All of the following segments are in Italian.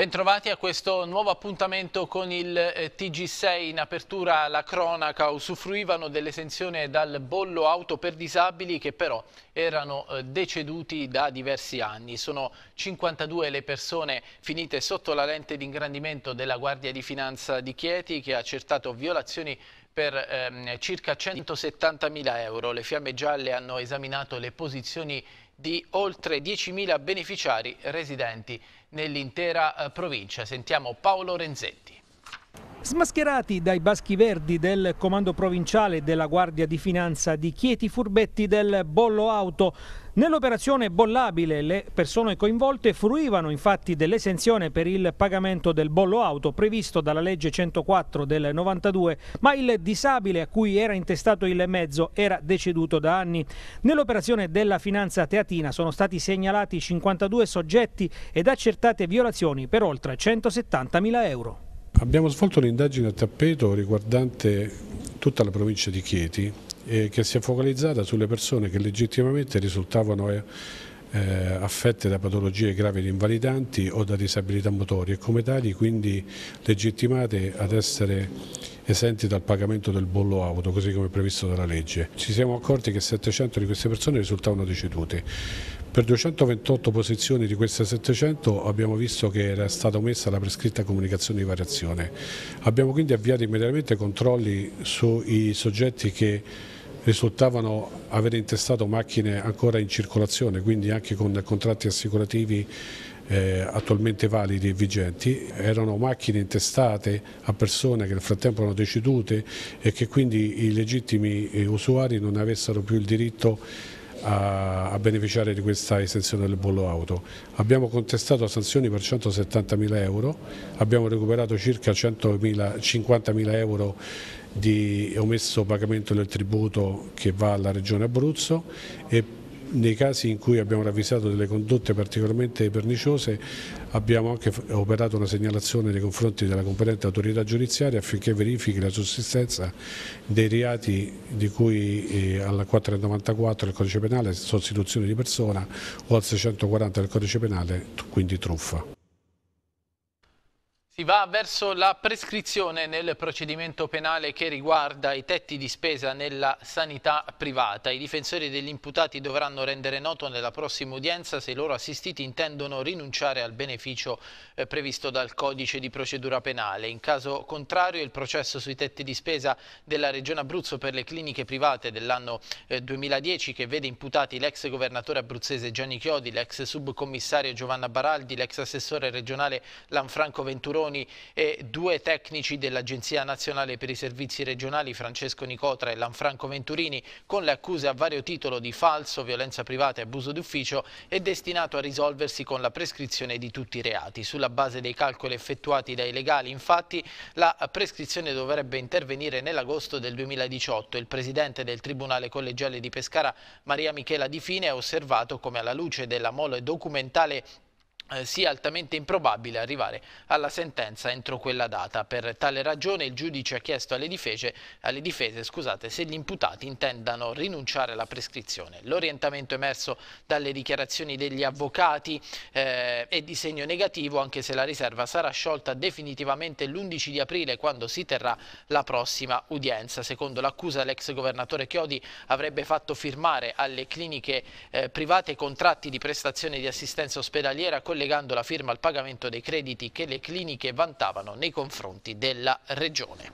Bentrovati a questo nuovo appuntamento con il TG6. In apertura la cronaca: usufruivano dell'esenzione dal bollo auto per disabili che però erano deceduti da diversi anni. Sono 52 le persone finite sotto la lente di ingrandimento della Guardia di Finanza di Chieti, che ha accertato violazioni per circa 170.000 euro. Le Fiamme Gialle hanno esaminato le posizioni di oltre 10.000 beneficiari residenti nell'intera provincia. Sentiamo Paolo Renzetti. Smascherati dai baschi verdi del comando provinciale della Guardia di Finanza di Chieti, furbetti del bollo auto. Nell'operazione bollabile le persone coinvolte fruivano infatti dell'esenzione per il pagamento del bollo auto previsto dalla legge 104 del 92, ma il disabile a cui era intestato il mezzo era deceduto da anni. Nell'operazione della Finanza Teatina sono stati segnalati 52 soggetti ed accertate violazioni per oltre 170.000 euro. Abbiamo svolto un'indagine a tappeto riguardante tutta la provincia di Chieti che si è focalizzata sulle persone che legittimamente risultavano affette da patologie gravi ed invalidanti o da disabilità motorie e come tali quindi legittimate ad essere esenti dal pagamento del bollo auto, così come previsto dalla legge. Ci siamo accorti che 700 di queste persone risultavano decedute. Per 228 posizioni di queste 700 abbiamo visto che era stata omessa la prescritta comunicazione di variazione. Abbiamo quindi avviato immediatamente controlli sui soggetti che risultavano aver intestato macchine ancora in circolazione, quindi anche con contratti assicurativi attualmente validi e vigenti. Erano macchine intestate a persone che nel frattempo erano decedute e che quindi i legittimi usuari non avessero più il diritto a beneficiare di questa esenzione del bollo auto. Abbiamo contestato sanzioni per 170.000 euro, abbiamo recuperato circa 50.000 euro di omesso pagamento del tributo che va alla Regione Abruzzo e nei casi in cui abbiamo ravvisato delle condotte particolarmente perniciose abbiamo anche operato una segnalazione nei confronti della competente autorità giudiziaria affinché verifichi la sussistenza dei reati di cui al 494 del Codice Penale, sostituzione di persona, o al 640 del Codice Penale, quindi truffa. Si va verso la prescrizione nel procedimento penale che riguarda i tetti di spesa nella sanità privata. I difensori degli imputati dovranno rendere noto nella prossima udienza se i loro assistiti intendono rinunciare al beneficio previsto dal Codice di procedura penale. In caso contrario, il processo sui tetti di spesa della Regione Abruzzo per le cliniche private dell'anno 2010, che vede imputati l'ex governatore abruzzese Gianni Chiodi, l'ex subcommissario Giovanna Baraldi, l'ex assessore regionale Lanfranco Venturoni e due tecnici dell'Agenzia Nazionale per i Servizi Regionali Francesco Nicotra e Lanfranco Venturini, con le accuse a vario titolo di falso, violenza privata e abuso d'ufficio, è destinato a risolversi con la prescrizione di tutti i reati. Sulla base dei calcoli effettuati dai legali, infatti, la prescrizione dovrebbe intervenire nell'agosto del 2018. Il presidente del Tribunale Collegiale di Pescara, Maria Michela Di Fine, ha osservato come alla luce della mole documentale sia altamente improbabile arrivare alla sentenza entro quella data. Per tale ragione il giudice ha chiesto alle difese se gli imputati intendano rinunciare alla prescrizione. L'orientamento emerso dalle dichiarazioni degli avvocati è di segno negativo, anche se la riserva sarà sciolta definitivamente l'11 di aprile, quando si terrà la prossima udienza. Secondo l'accusa, l'ex governatore Chiodi avrebbe fatto firmare alle cliniche private contratti di prestazione di assistenza ospedaliera, collegando la firma al pagamento dei crediti che le cliniche vantavano nei confronti della Regione.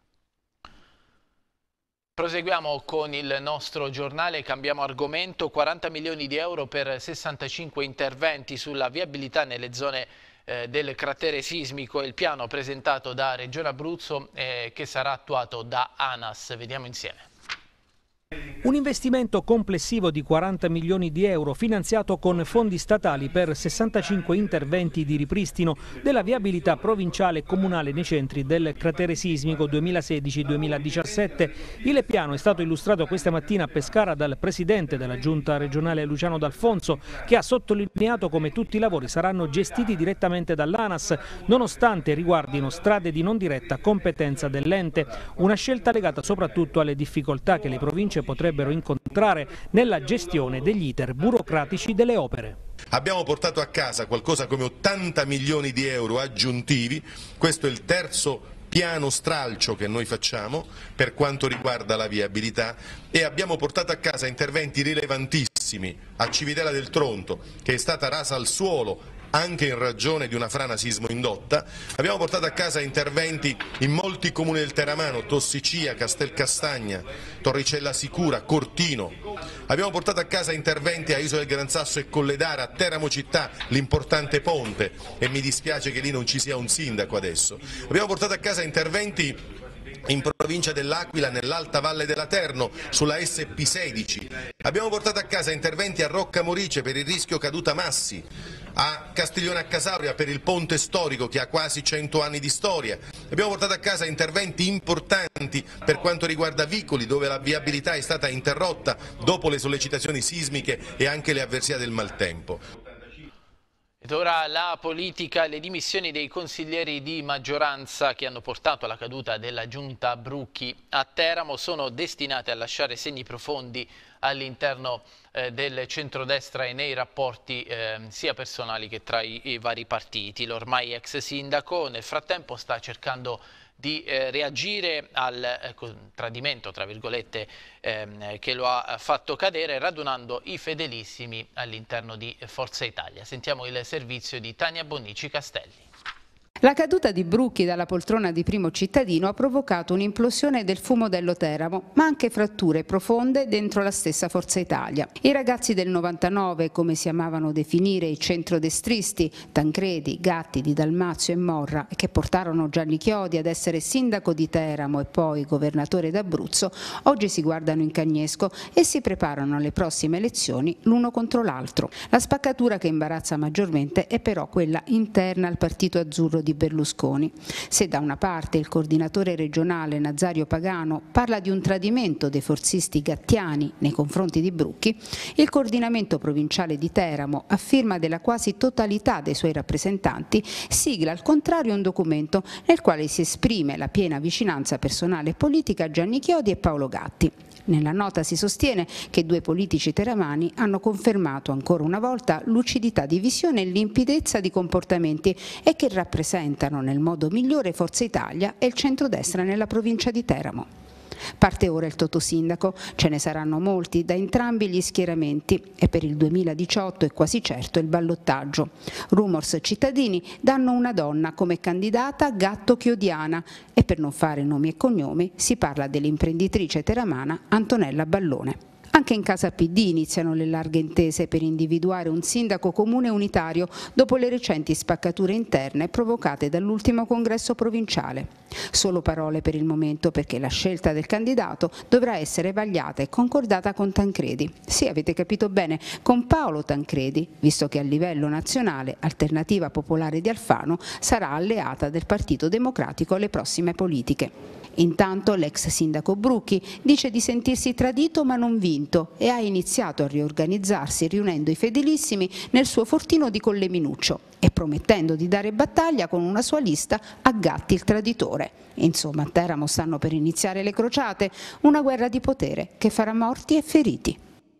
Proseguiamo con il nostro giornale, cambiamo argomento. 40 milioni di euro per 65 interventi sulla viabilità nelle zone del cratere sismico, il piano presentato da Regione Abruzzo che sarà attuato da ANAS. Vediamo insieme. Un investimento complessivo di 40 milioni di euro finanziato con fondi statali per 65 interventi di ripristino della viabilità provinciale e comunale nei centri del cratere sismico 2016-2017. Il piano è stato illustrato questa mattina a Pescara dal presidente della giunta regionale Luciano D'Alfonso, che ha sottolineato come tutti i lavori saranno gestiti direttamente dall'ANAS, nonostante riguardino strade di non diretta competenza dell'ente. Una scelta legata soprattutto alle difficoltà che le province potrebbero dovrebbero incontrare nella gestione degli iter burocratici delle opere. Abbiamo portato a casa qualcosa come 80 milioni di euro aggiuntivi, questo è il terzo piano stralcio che noi facciamo per quanto riguarda la viabilità, e abbiamo portato a casa interventi rilevantissimi a Civitella del Tronto, che è stata rasa al suolo anche in ragione di una frana sismo-indotta. Abbiamo portato a casa interventi in molti comuni del Teramano, Tossicia, Castelcastagna, Torricella Sicura, Cortino. Abbiamo portato a casa interventi a Isola del Gran Sasso e Colledara, a Teramo città, l'importante ponte, e mi dispiace che lì non ci sia un sindaco adesso. Abbiamo portato a casa interventi in provincia dell'Aquila, nell'Alta Valle della Terno, sulla SP16. Abbiamo portato a casa interventi a Rocca Morice per il rischio caduta massi, a Castiglione a Casauria per il ponte storico che ha quasi 100 anni di storia. Abbiamo portato a casa interventi importanti per quanto riguarda Vicoli, dove la viabilità è stata interrotta dopo le sollecitazioni sismiche e anche le avversità del maltempo. Ed ora la politica, le dimissioni dei consiglieri di maggioranza che hanno portato alla caduta della giunta Brucchi a Teramo sono destinate a lasciare segni profondi all'interno del centrodestra e nei rapporti sia personali che tra i vari partiti. L'ormai ex sindaco nel frattempo sta cercando di reagire al tradimento, tra virgolette, che lo ha fatto cadere, radunando i fedelissimi all'interno di Forza Italia. Sentiamo il servizio di Tania Bonnici Castelli. La caduta di Brucchi dalla poltrona di primo cittadino ha provocato un'implosione del fumodello Teramo, ma anche fratture profonde dentro la stessa Forza Italia. I ragazzi del 99, come si amavano definire i centrodestristi, Tancredi, Gatti, Di Dalmazio e Morra, che portarono Gianni Chiodi ad essere sindaco di Teramo e poi governatore d'Abruzzo, oggi si guardano in cagnesco e si preparano alle prossime elezioni l'uno contro l'altro. La spaccatura che imbarazza maggiormente è però quella interna al partito azzurro di Berlusconi. Se da una parte il coordinatore regionale Nazario Pagano parla di un tradimento dei forzisti gattiani nei confronti di Brucchi, il coordinamento provinciale di Teramo, a firma della quasi totalità dei suoi rappresentanti, sigla al contrario un documento nel quale si esprime la piena vicinanza personale e politica a Gianni Chiodi e Paolo Gatti. Nella nota si sostiene che due politici teramani hanno confermato ancora una volta lucidità di visione e limpidezza di comportamenti e che rappresentano nel modo migliore Forza Italia e il centrodestra nella provincia di Teramo. Parte ora il totosindaco, ce ne saranno molti da entrambi gli schieramenti e per il 2018 è quasi certo il ballottaggio. Rumors cittadini danno una donna come candidata gatto-chiodiana e per non fare nomi e cognomi si parla dell'imprenditrice teramana Antonella Ballone. Anche in casa PD iniziano le larghe intese per individuare un sindaco comune unitario dopo le recenti spaccature interne provocate dall'ultimo congresso provinciale. Solo parole per il momento, perché la scelta del candidato dovrà essere vagliata e concordata con Tancredi. Sì, avete capito bene, con Paolo Tancredi, visto che a livello nazionale Alternativa Popolare di Alfano sarà alleata del Partito Democratico alle prossime politiche. Intanto l'ex sindaco Brucchi dice di sentirsi tradito ma non vinto e ha iniziato a riorganizzarsi riunendo i fedelissimi nel suo fortino di Collevinuccio e promettendo di dare battaglia con una sua lista a Gatti il traditore. Insomma, a Teramo stanno per iniziare le crociate, una guerra di potere che farà morti e feriti.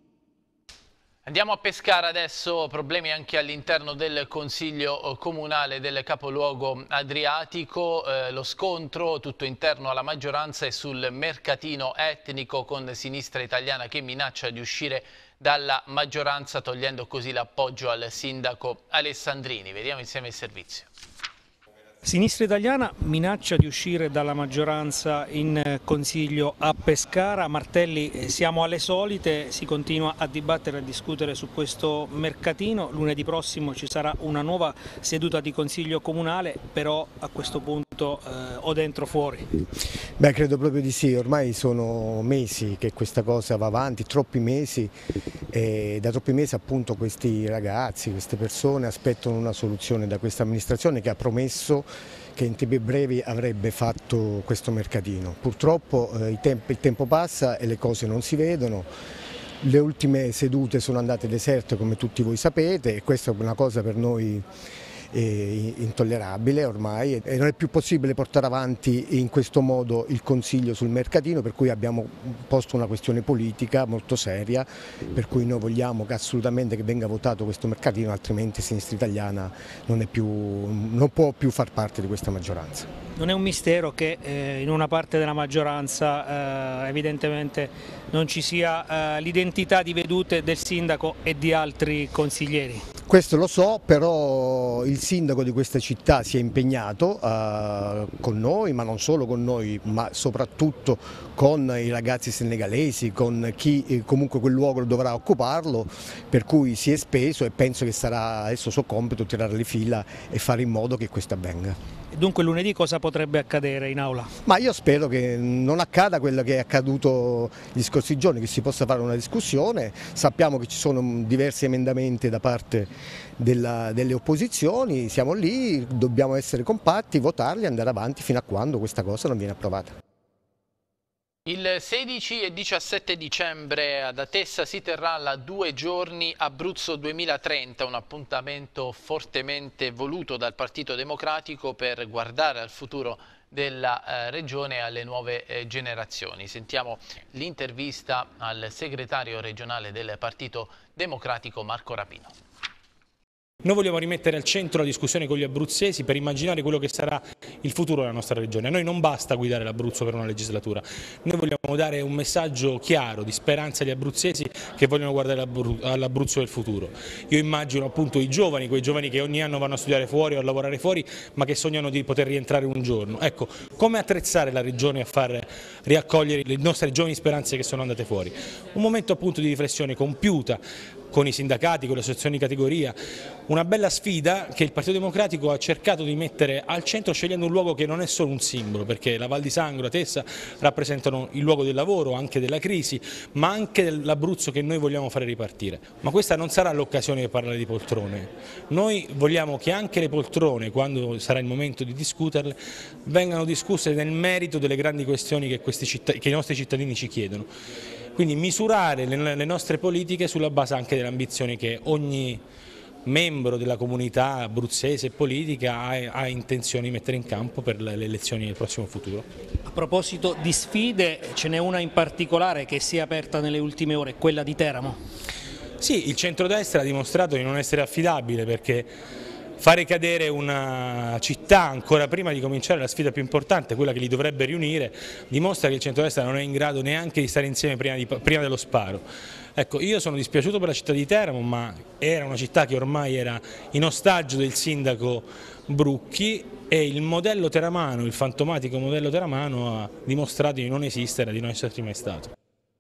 Andiamo a Pescara adesso, problemi anche all'interno del Consiglio Comunale del capoluogo adriatico, lo scontro tutto interno alla maggioranza è sul mercatino etnico con Sinistra Italiana che minaccia di uscire dalla maggioranza togliendo così l'appoggio al sindaco Alessandrini. Vediamo insieme il servizio. Sinistra Italiana minaccia di uscire dalla maggioranza in Consiglio a Pescara. Martelli, siamo alle solite, si continua a dibattere e a discutere su questo mercatino. Lunedì prossimo ci sarà una nuova seduta di Consiglio Comunale, però a questo punto o dentro o fuori? Beh, credo proprio di sì, ormai sono mesi che questa cosa va avanti, troppi mesi, e da troppi mesi appunto questi ragazzi, queste persone aspettano una soluzione da questa amministrazione che ha promesso che in tempi brevi avrebbe fatto questo mercatino. Purtroppo il tempo passa e le cose non si vedono, le ultime sedute sono andate deserte come tutti voi sapete e questa è una cosa per noi intollerabile ormai e non è più possibile portare avanti in questo modo il Consiglio sul mercatino, per cui abbiamo posto una questione politica molto seria, per cui noi vogliamo assolutamente che venga votato questo mercatino, altrimenti Sinistra Italiana non può più far parte di questa maggioranza. Non è un mistero che in una parte della maggioranza evidentemente non ci sia l'identità di vedute del sindaco e di altri consiglieri. Questo lo so, però il sindaco di questa città si è impegnato con noi, ma non solo con noi, ma soprattutto con i ragazzi senegalesi, con chi comunque quel luogo dovrà occuparlo, per cui si è speso e penso che sarà adesso suo compito tirare le fila e fare in modo che questo avvenga. Dunque lunedì cosa potrebbe accadere in aula? Ma io spero che non accada quello che è accaduto gli scorsi giorni, che si possa fare una discussione. Sappiamo che ci sono diversi emendamenti da parte delle opposizioni, siamo lì, dobbiamo essere compatti, votarli e andare avanti fino a quando questa cosa non viene approvata. Il 16 e 17 dicembre ad Atessa si terrà la 2 giorni Abruzzo 2030, un appuntamento fortemente voluto dal Partito Democratico per guardare al futuro della regione e alle nuove generazioni. Sentiamo l'intervista al segretario regionale del Partito Democratico Marco Rapino. Noi vogliamo rimettere al centro la discussione con gli abruzzesi per immaginare quello che sarà il futuro della nostra regione. A noi non basta guidare l'Abruzzo per una legislatura, noi vogliamo dare un messaggio chiaro di speranza agli abruzzesi che vogliono guardare all'Abruzzo del futuro. Io immagino appunto i giovani, quei giovani che ogni anno vanno a studiare fuori o a lavorare fuori, ma che sognano di poter rientrare un giorno. Ecco, come attrezzare la regione a far riaccogliere le nostre giovani speranze che sono andate fuori? Un momento appunto di riflessione compiuta, con i sindacati, con le associazioni di categoria, una bella sfida che il Partito Democratico ha cercato di mettere al centro scegliendo un luogo che non è solo un simbolo, perché la Val di Sangro, Atessa rappresentano il luogo del lavoro, anche della crisi, ma anche dell'Abruzzo che noi vogliamo fare ripartire. Ma questa non sarà l'occasione di parlare di poltrone, noi vogliamo che anche le poltrone, quando sarà il momento di discuterle, vengano discusse nel merito delle grandi questioni che i nostri cittadini ci chiedono. Quindi misurare le nostre politiche sulla base anche delle ambizioni che ogni membro della comunità abruzzese e politica ha intenzione di mettere in campo per le elezioni del prossimo futuro. A proposito di sfide, ce n'è una in particolare che si è aperta nelle ultime ore, quella di Teramo. Sì, il centrodestra ha dimostrato di non essere affidabile, perché fare cadere una città ancora prima di cominciare la sfida più importante, quella che li dovrebbe riunire, dimostra che il centrodestra non è in grado neanche di stare insieme prima dello sparo. Ecco, io sono dispiaciuto per la città di Teramo, ma era una città che ormai era in ostaggio del sindaco Brucchi e il modello teramano, il fantomatico modello teramano, ha dimostrato di non esistere, di non esserci mai stato.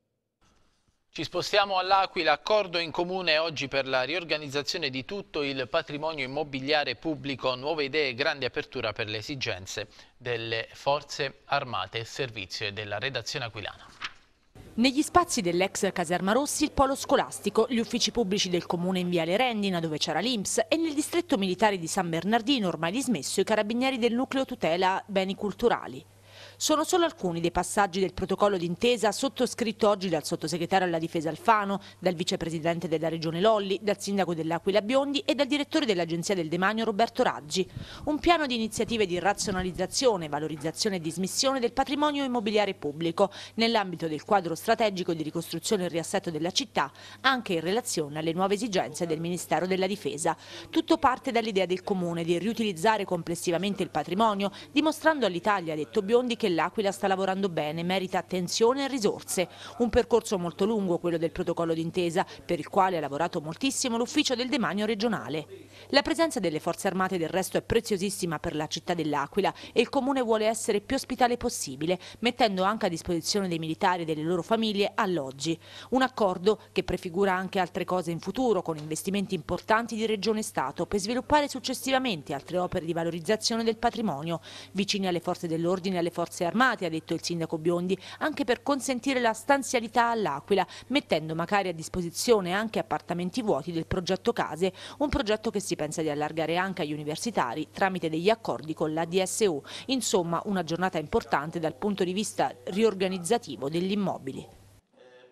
Ci spostiamo all'Aquila, accordo in comune oggi per la riorganizzazione di tutto il patrimonio immobiliare pubblico, nuove idee e grande apertura per le esigenze delle forze armate e servizio e della redazione aquilana. Negli spazi dell'ex caserma Rossi il polo scolastico, gli uffici pubblici del comune in Viale Rendina dove c'era l'Inps e nel distretto militare di San Bernardino ormai dismesso i carabinieri del nucleo tutela beni culturali. Sono solo alcuni dei passaggi del protocollo d'intesa sottoscritto oggi dal sottosegretario alla difesa Alfano, dal vicepresidente della regione Lolli, dal sindaco dell'Aquila Biondi e dal direttore dell'agenzia del demanio Roberto Raggi. Un piano di iniziative di razionalizzazione, valorizzazione e dismissione del patrimonio immobiliare pubblico nell'ambito del quadro strategico di ricostruzione e riassetto della città, anche in relazione alle nuove esigenze del Ministero della Difesa. Tutto parte dall'idea del comune di riutilizzare complessivamente il patrimonio, dimostrando all'Italia, ha detto Biondi, che l'Aquila sta lavorando bene, merita attenzione e risorse. Un percorso molto lungo quello del protocollo d'intesa, per il quale ha lavorato moltissimo l'ufficio del demanio regionale. La presenza delle forze armate del resto è preziosissima per la città dell'Aquila e il comune vuole essere più ospitale possibile, mettendo anche a disposizione dei militari e delle loro famiglie alloggi. Un accordo che prefigura anche altre cose in futuro, con investimenti importanti di Regione e Stato, per sviluppare successivamente altre opere di valorizzazione del patrimonio, vicini alle forze dell'ordine e alle forze armate, ha detto il sindaco Biondi, anche per consentire la stanzialità all'Aquila, mettendo magari a disposizione anche appartamenti vuoti del progetto Case, un progetto che si pensa di allargare anche agli universitari tramite degli accordi con la DSU. Insomma, una giornata importante dal punto di vista riorganizzativo degli immobili.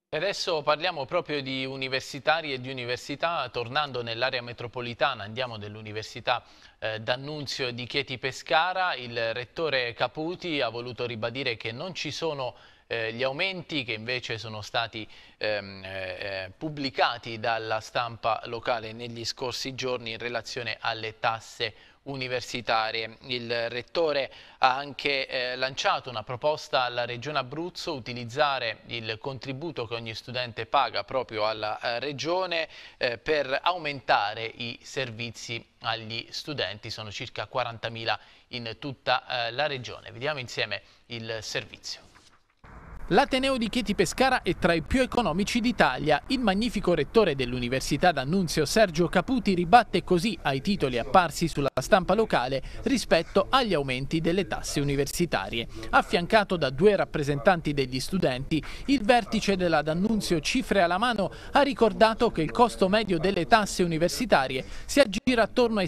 E adesso parliamo proprio di universitari e di università, tornando nell'area metropolitana, andiamo nell'Università D'Annunzio di Chieti Pescara. Il rettore Caputi ha voluto ribadire che non ci sono gli aumenti che invece sono stati pubblicati dalla stampa locale negli scorsi giorni in relazione alle tasse universitarie. Il Rettore ha anche lanciato una proposta alla Regione Abruzzo: utilizzare il contributo che ogni studente paga proprio alla Regione per aumentare i servizi agli studenti. Sono circa 40.000 in tutta la Regione. Vediamo insieme il servizio. L'Ateneo di Chieti Pescara è tra i più economici d'Italia. Il magnifico rettore dell'Università D'Annunzio, Sergio Caputi, ribatte così ai titoli apparsi sulla stampa locale rispetto agli aumenti delle tasse universitarie. Affiancato da 2 rappresentanti degli studenti, il vertice della D'Annunzio, cifre alla mano, ha ricordato che il costo medio delle tasse universitarie si aggira attorno ai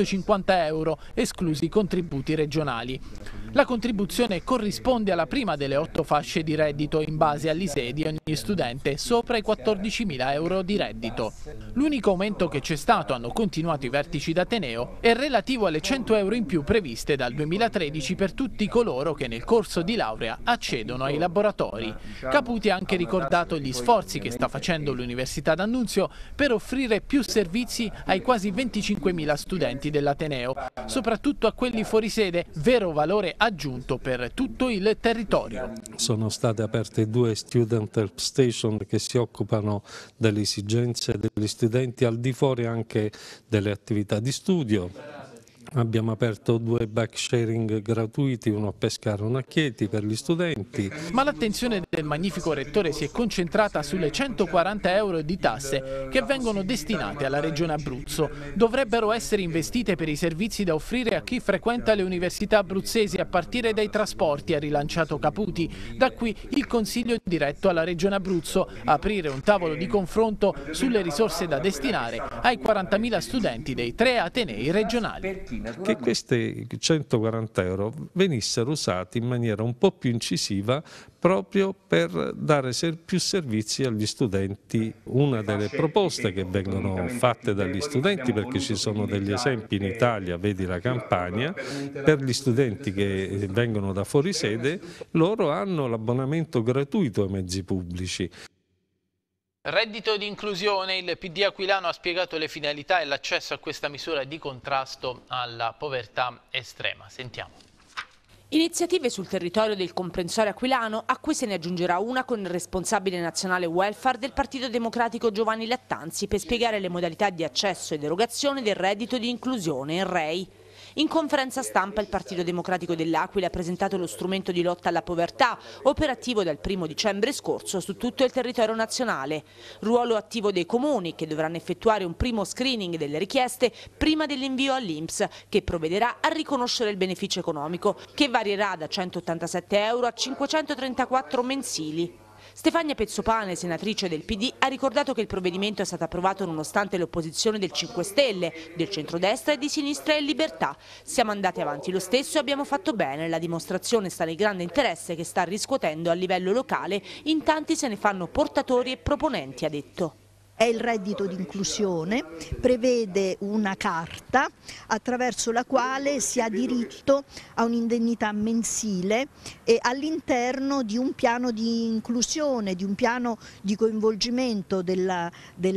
650 euro, esclusi i contributi regionali. La contribuzione corrisponde alla prima delle 8 fasce di reddito in base all'ISEE di ogni studente sopra i 14.000 euro di reddito. L'unico aumento che c'è stato, hanno continuato i vertici d'Ateneo, è relativo alle 100 euro in più previste dal 2013 per tutti coloro che nel corso di laurea accedono ai laboratori. Caputi ha anche ricordato gli sforzi che sta facendo l'Università D'Annunzio per offrire più servizi ai quasi 25.000 studenti dell'Ateneo, soprattutto a quelli fuori sede, vero valore aggiunto per tutto il territorio. Sono state aperte 2 student help station che si occupano delle esigenze degli studenti al di fuori anche delle attività di studio. Abbiamo aperto 2 bike sharing gratuiti, uno a Pescara e uno a Chieti per gli studenti. Ma l'attenzione del magnifico rettore si è concentrata sulle 140 euro di tasse che vengono destinate alla Regione Abruzzo. Dovrebbero essere investite per i servizi da offrire a chi frequenta le università abruzzesi, a partire dai trasporti, ha rilanciato Caputi. Da qui il consiglio diretto alla Regione Abruzzo: aprire un tavolo di confronto sulle risorse da destinare ai 40.000 studenti dei 3 atenei regionali. Che questi 140 euro venissero usati in maniera un po' più incisiva proprio per dare più servizi agli studenti. Una delle proposte che vengono fatte dagli studenti, perché ci sono degli esempi in Italia, vedi la Campania, per gli studenti che vengono da fuori sede, loro hanno l'abbonamento gratuito ai mezzi pubblici. Reddito di inclusione. Il PD aquilano ha spiegato le finalità e l'accesso a questa misura di contrasto alla povertà estrema. Sentiamo. Iniziative sul territorio del comprensorio aquilano, a cui se ne aggiungerà una con il responsabile nazionale welfare del Partito Democratico Giovanni Lattanzi, per spiegare le modalità di accesso ed erogazione del reddito di inclusione, il REI. In conferenza stampa il Partito Democratico dell'Aquila ha presentato lo strumento di lotta alla povertà, operativo dal 1° dicembre scorso su tutto il territorio nazionale. Ruolo attivo dei comuni, che dovranno effettuare un primo screening delle richieste prima dell'invio all'INPS, che provvederà a riconoscere il beneficio economico, che varierà da 187 euro a 534 mensili. Stefania Pezzopane, senatrice del PD, ha ricordato che il provvedimento è stato approvato nonostante l'opposizione del 5 Stelle, del centrodestra e di Sinistra e Libertà. Siamo andati avanti lo stesso e abbiamo fatto bene. La dimostrazione sta nel grande interesse che sta riscuotendo a livello locale. In tanti se ne fanno portatori e proponenti, ha detto. È il reddito di inclusione, prevede una carta attraverso la quale si ha diritto a un'indennità mensile e all'interno di un piano di inclusione, di un piano di coinvolgimento del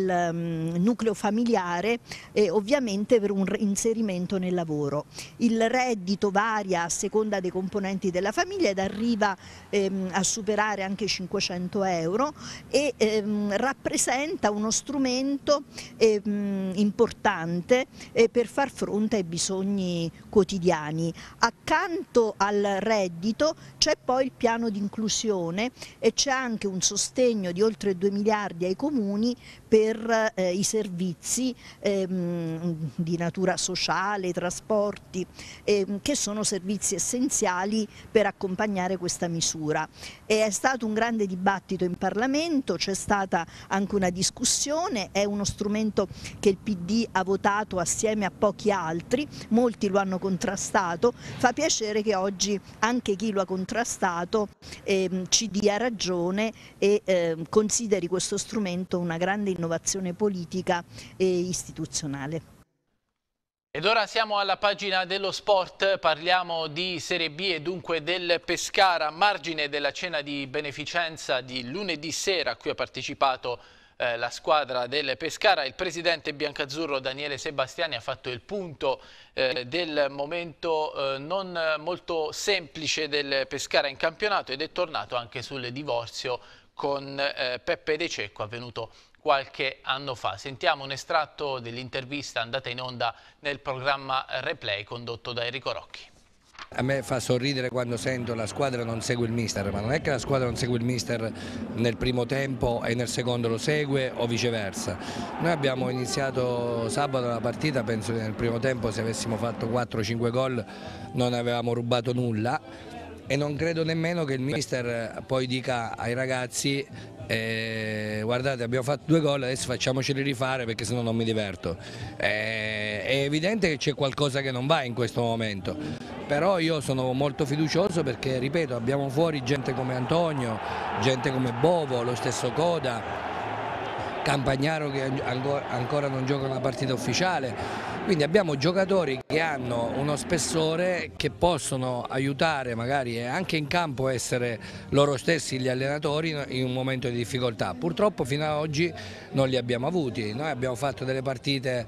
nucleo familiare e ovviamente per un inserimento nel lavoro. Il reddito varia a seconda dei componenti della famiglia ed arriva a superare anche 500 euro e rappresenta uno strumento importante per far fronte ai bisogni quotidiani. Accanto al reddito c'è poi il piano di inclusione e c'è anche un sostegno di oltre 2 miliardi ai comuni per i servizi di natura sociale, trasporti, che sono servizi essenziali per accompagnare questa misura. È stato un grande dibattito in Parlamento, c'è stata anche una discussione, è uno strumento che il PD ha votato assieme a pochi altri, molti lo hanno contrastato, fa piacere che oggi anche chi lo ha contrastato ci dia ragione e consideri questo strumento una grande innovazione politica e istituzionale. Ed ora siamo alla pagina dello sport, parliamo di Serie B e dunque del Pescara, a margine della cena di beneficenza di lunedì sera a cui ha partecipato la squadra del Pescara. Il presidente biancazzurro Daniele Sebastiani ha fatto il punto del momento non molto semplice del Pescara in campionato ed è tornato anche sul divorzio con Peppe De Cecco avvenuto qualche anno fa. Sentiamo un estratto dell'intervista andata in onda nel programma Replay condotto da Enrico Rocchi. A me fa sorridere quando sento la squadra non segue il mister, ma non è che la squadra non segue il mister nel primo tempo e nel secondo lo segue o viceversa. Noi abbiamo iniziato sabato la partita, penso che nel primo tempo se avessimo fatto 4-5 gol non avevamo rubato nulla e non credo nemmeno che il mister poi dica ai ragazzi guardate abbiamo fatto 2 gol, adesso facciamoceli rifare perché sennò non mi diverto. È evidente che c'è qualcosa che non va in questo momento, però io sono molto fiducioso perché, ripeto, abbiamo fuori gente come Antonio, gente come Bovo, lo stesso Coda, Campagnaro che ancora non gioca una partita ufficiale, quindi abbiamo giocatori che hanno uno spessore che possono aiutare magari anche in campo essere loro stessi gli allenatori in un momento di difficoltà. Purtroppo fino ad oggi non li abbiamo avuti, noi abbiamo fatto delle partite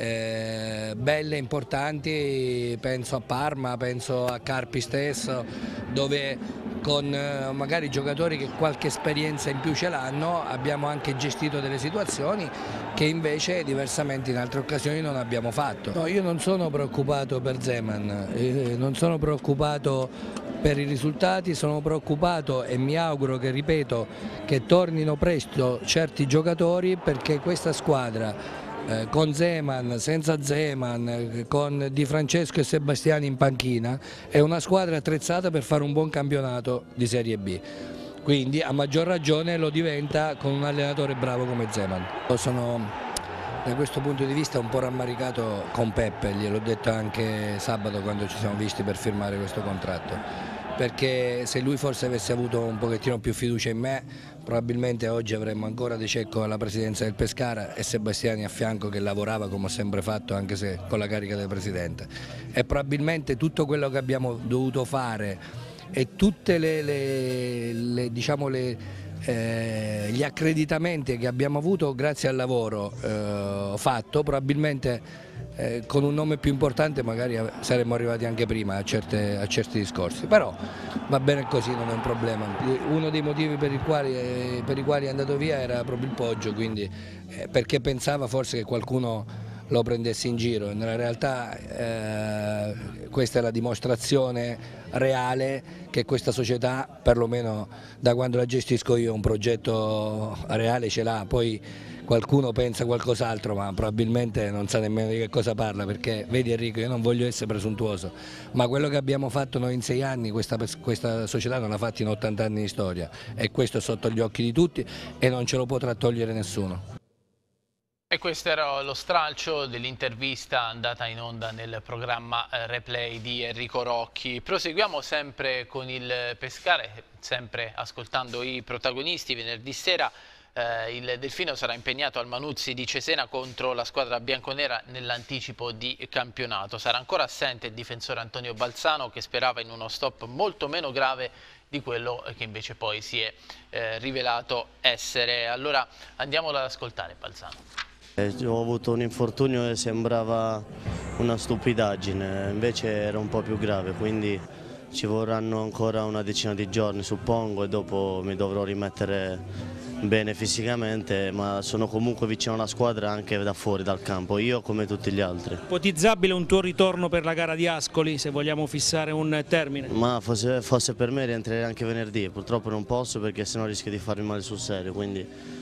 belle, importanti, penso a Parma, penso a Carpi stesso, dove con magari giocatori che qualche esperienza in più ce l'hanno abbiamo anche gestito delle situazioni che invece diversamente in altre occasioni non abbiamo fatto. No, io non sono preoccupato per Zeman, non sono preoccupato per i risultati, sono preoccupato e mi auguro che, ripeto, che tornino presto certi giocatori perché questa squadra con Zeman, senza Zeman, con Di Francesco e Sebastiani in panchina, è una squadra attrezzata per fare un buon campionato di Serie B. Quindi a maggior ragione lo diventa con un allenatore bravo come Zeman. Sono da questo punto di vista un po' rammaricato con Peppe, gliel'ho detto anche sabato quando ci siamo visti per firmare questo contratto. Perché se lui forse avesse avuto un pochettino più fiducia in me, probabilmente oggi avremmo ancora De Cecco alla presidenza del Pescara e Sebastiani a fianco che lavorava come ho sempre fatto anche se con la carica del presidente. E probabilmente tutto quello che abbiamo dovuto fare e tutte gli accreditamenti che abbiamo avuto grazie al lavoro fatto, probabilmente con un nome più importante magari saremmo arrivati anche prima a certi discorsi, però va bene così, non è un problema. Uno dei motivi per i quali è andato via era proprio il Poggio, quindi perché pensava forse che qualcuno lo prendesse in giro. Nella realtà questa è la dimostrazione reale che questa società, perlomeno da quando la gestisco io, un progetto reale ce l'ha. Poi qualcuno pensa qualcos'altro, ma probabilmente non sa nemmeno di che cosa parla, perché vedi Enrico, io non voglio essere presuntuoso, ma quello che abbiamo fatto noi in 6 anni, questa società non l'ha fatto in 80 anni di storia e questo è sotto gli occhi di tutti e non ce lo potrà togliere nessuno. E questo era lo stralcio dell'intervista andata in onda nel programma Replay di Enrico Rocchi. Proseguiamo sempre con il Pescara, sempre ascoltando i protagonisti. Venerdì sera il Delfino sarà impegnato al Manuzzi di Cesena contro la squadra bianconera nell'anticipo di campionato. Sarà ancora assente il difensore Antonio Balzano che sperava in uno stop molto meno grave di quello che invece poi si è rivelato essere. Allora andiamolo ad ascoltare Balzano. Ho avuto un infortunio che sembrava una stupidaggine, invece era un po' più grave, quindi ci vorranno ancora una decina di giorni suppongo e dopo mi dovrò rimettere bene fisicamente, ma sono comunque vicino alla squadra anche da fuori dal campo, io come tutti gli altri. Ipotizzabile un tuo ritorno per la gara di Ascoli, se vogliamo fissare un termine? Ma fosse per me rientrerei anche venerdì, purtroppo non posso perché sennò rischio di farmi male sul serio, quindi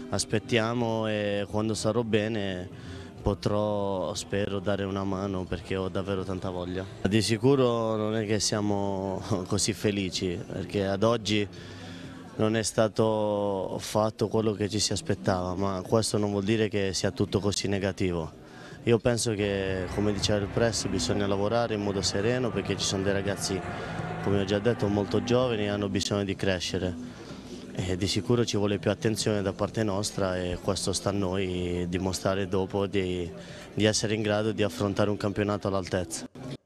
aspettiamo e quando sarò bene potrò, spero, dare una mano perché ho davvero tanta voglia. Di sicuro non è che siamo così felici perché ad oggi non è stato fatto quello che ci si aspettava, ma questo non vuol dire che sia tutto così negativo. Io penso che, come diceva il press, bisogna lavorare in modo sereno perché ci sono dei ragazzi, come ho già detto, molto giovani e hanno bisogno di crescere. E di sicuro ci vuole più attenzione da parte nostra e questo sta a noi dimostrare dopo di essere in grado di affrontare un campionato all'altezza.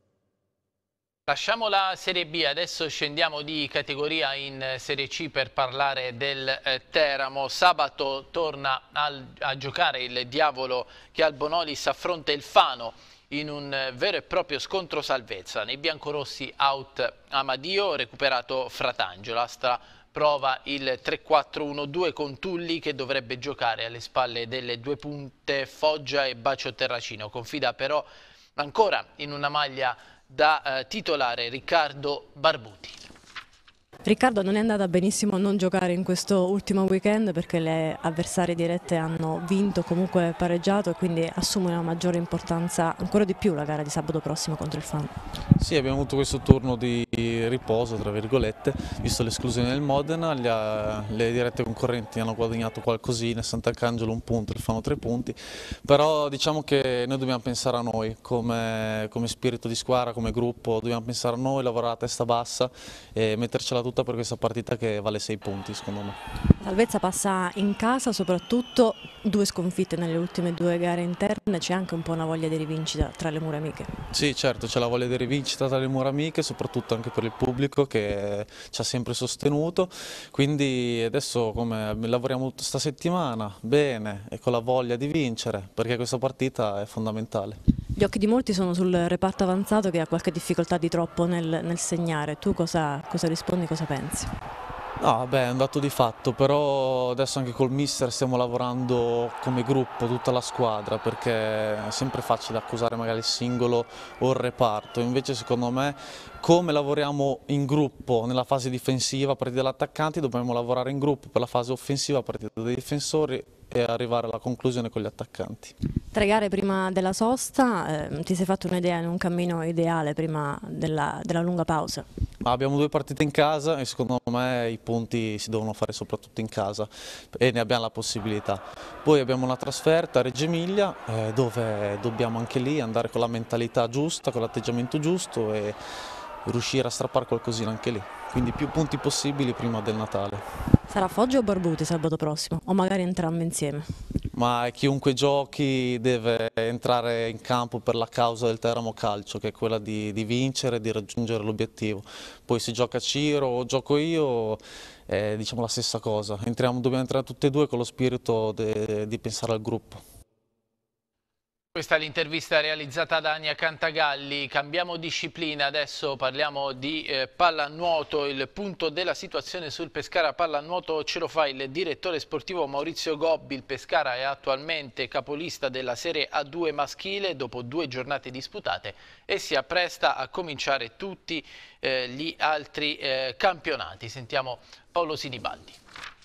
Lasciamo la Serie B, adesso scendiamo di categoria in Serie C per parlare del Teramo. Sabato torna a giocare il Diavolo che al Bonolis affronta il Fano in un vero e proprio scontro salvezza. Nei biancorossi out Amadio, recuperato Fratangelo. Prova il 3-4-1-2 con Tulli che dovrebbe giocare alle spalle delle due punte Foggia e Bacio Terracino. Confida però ancora in una maglia da titolare Riccardo Barbuti. Riccardo, non è andata benissimo non giocare in questo ultimo weekend perché le avversarie dirette hanno vinto, comunque pareggiato, e quindi assume una maggiore importanza ancora di più la gara di sabato prossimo contro il Fano. Sì, abbiamo avuto questo turno di riposo, tra virgolette, visto l'esclusione del Modena, le dirette concorrenti hanno guadagnato qualcosina, Sant'Arcangelo 1 punto, il Fano 3 punti, però diciamo che noi dobbiamo pensare a noi, come spirito di squadra, come gruppo, dobbiamo pensare a noi, lavorare a testa bassa e mettercela tutta per questa partita che vale 6 punti secondo me. Salvezza passa in casa, soprattutto 2 sconfitte nelle ultime 2 gare interne, c'è anche un po' una voglia di rivincita tra le mura amiche. Sì, certo, c'è la voglia di rivincita tra le mura amiche, soprattutto anche per il pubblico che ci ha sempre sostenuto, quindi adesso come lavoriamo tutta sta settimana, bene, e con la voglia di vincere, perché questa partita è fondamentale. Gli occhi di molti sono sul reparto avanzato che ha qualche difficoltà di troppo nel segnare, tu cosa rispondi, cosa pensi? No, beh, è un dato di fatto, però adesso anche col mister stiamo lavorando come gruppo, tutta la squadra, perché è sempre facile accusare magari il singolo o il reparto, invece secondo me come lavoriamo in gruppo nella fase difensiva a partire dagli attaccanti, dobbiamo lavorare in gruppo per la fase offensiva a partire dai difensori e arrivare alla conclusione con gli attaccanti. 3 gare prima della sosta, ti sei fatto un'idea in un cammino ideale prima della lunga pausa? Ma abbiamo 2 partite in casa e secondo me i punti si devono fare soprattutto in casa e ne abbiamo la possibilità. Poi abbiamo una trasferta a Reggio Emilia dove dobbiamo anche lì andare con la mentalità giusta, con l'atteggiamento giusto e riuscire a strappare qualcosina anche lì. Quindi più punti possibili prima del Natale. Sarà Foggia o Barbuti sabato prossimo? O magari entrambi insieme? Ma chiunque giochi deve entrare in campo per la causa del Teramo Calcio, che è quella di vincere e di raggiungere l'obiettivo. Poi se gioca Ciro o gioco io è diciamo la stessa cosa. Dobbiamo entrare tutte e 2 con lo spirito di pensare al gruppo. Questa è l'intervista realizzata da Ania Cantagalli. Cambiamo disciplina, adesso parliamo di pallanuoto. Il punto della situazione sul Pescara pallanuoto ce lo fa il direttore sportivo Maurizio Gobbi. Il Pescara è attualmente capolista della Serie A2 maschile dopo 2 giornate disputate e si appresta a cominciare tutti gli altri campionati. Sentiamo Paolo Sinibaldi.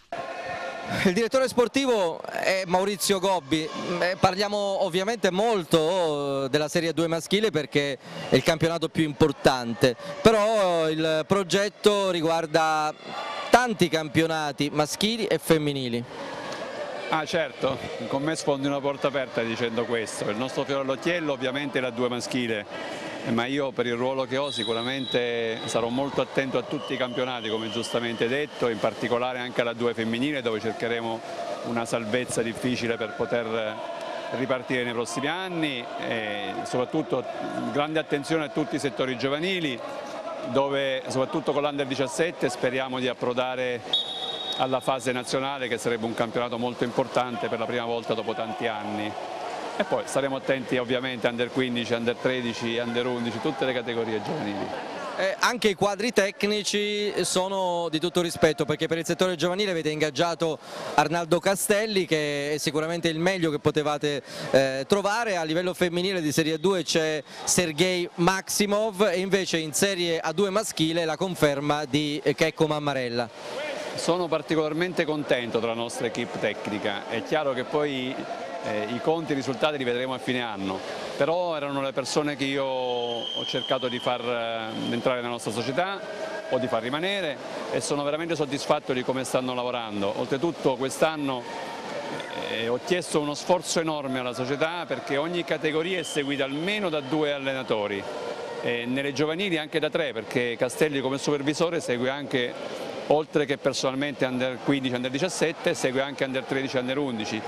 Il direttore sportivo è Maurizio Gobbi, parliamo ovviamente molto della Serie A2 maschile perché è il campionato più importante, però il progetto riguarda tanti campionati maschili e femminili. Ah certo, con me sfondi una porta aperta dicendo questo, il nostro fiore all'occhiello ovviamente è la A2 maschile, ma io per il ruolo che ho sicuramente sarò molto attento a tutti i campionati come giustamente detto, in particolare anche alla A2 femminile dove cercheremo una salvezza difficile per poter ripartire nei prossimi anni e soprattutto grande attenzione a tutti i settori giovanili dove soprattutto con l'Under 17 speriamo di approdare alla fase nazionale che sarebbe un campionato molto importante per la prima volta dopo tanti anni. E poi staremo attenti ovviamente Under 15, Under 13, Under 11, tutte le categorie giovanili. Anche i quadri tecnici sono di tutto rispetto perché per il settore giovanile avete ingaggiato Arnaldo Castelli che è sicuramente il meglio che potevate trovare, a livello femminile di Serie A2 c'è Sergei Maximov e invece in Serie A2 maschile la conferma di Checco Mammarella. sono particolarmente contento della nostra equipe tecnica. È chiaro che poi i conti, i risultati li vedremo a fine anno, però erano le persone che io ho cercato di far entrare nella nostra società o di far rimanere, e sono veramente soddisfatto di come stanno lavorando. Oltretutto quest'anno ho chiesto uno sforzo enorme alla società, perché ogni categoria è seguita almeno da 2 allenatori, e nelle giovanili anche da 3, perché Castelli come supervisore segue anche, oltre che personalmente Under 15, Under 17, segue anche Under 13 e Under 11.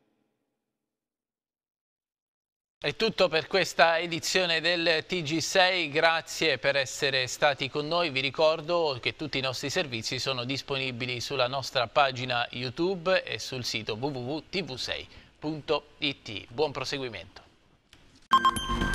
È tutto per questa edizione del TG6, grazie per essere stati con noi. Vi ricordo che tutti i nostri servizi sono disponibili sulla nostra pagina YouTube e sul sito www.tv6.it. Buon proseguimento.